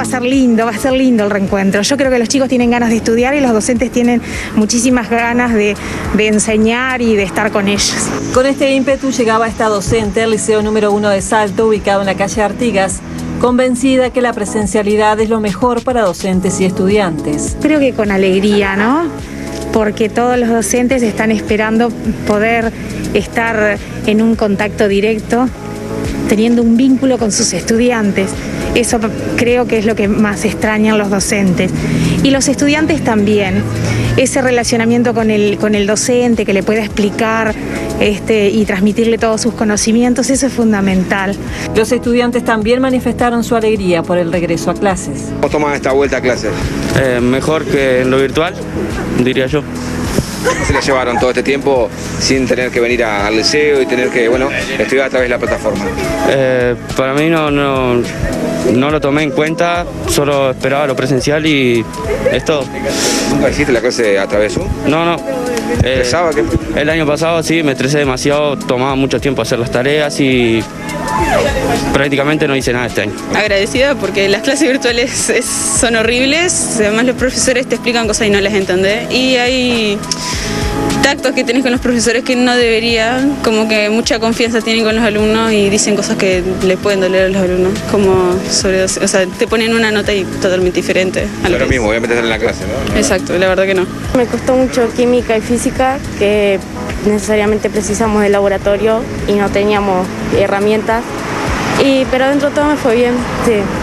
a ser lindo el reencuentro. Yo creo que los chicos tienen ganas de estudiar y los docentes tienen muchísimas ganas de enseñar y de estar con ellos. Con este ímpetu llegaba esta docente al Liceo número 1 de Salto, ubicado en la calle Artigas, convencida que la presencialidad es lo mejor para docentes y estudiantes. Creo que con alegría, ¿no? Porque todos los docentes están esperando poder estar en un contacto directo, teniendo un vínculo con sus estudiantes. Eso creo que es lo que más extrañan los docentes. Y los estudiantes también, ese relacionamiento con el docente que le pueda explicar y transmitirle todos sus conocimientos, eso es fundamental. Los estudiantes también manifestaron su alegría por el regreso a clases. ¿Cómo toman esta vuelta a clases? Mejor que en lo virtual, diría yo. ¿Cómo se la llevaron todo este tiempo sin tener que venir al liceo y tener que, estudiar a través de la plataforma? Para mí no lo tomé en cuenta, solo esperaba lo presencial y es todo. ¿Nunca hiciste la clase a través de Zoom? No. ¿Te estresaba? El año pasado sí, me estresé demasiado, tomaba mucho tiempo hacer las tareas y prácticamente no hice nada este año. Agradecida porque las clases virtuales son horribles, además los profesores te explican cosas y no las entendés. Y hay tactos que tenés con los profesores que no deberían, como que mucha confianza tienen con los alumnos y dicen cosas que les pueden doler a los alumnos, como te ponen una nota y totalmente diferente. Es lo mismo, obviamente estar en la clase, ¿no? Exacto, la verdad que no. Me costó mucho química y física, que necesariamente precisamos del laboratorio y no teníamos herramientas, pero dentro de todo me fue bien, sí.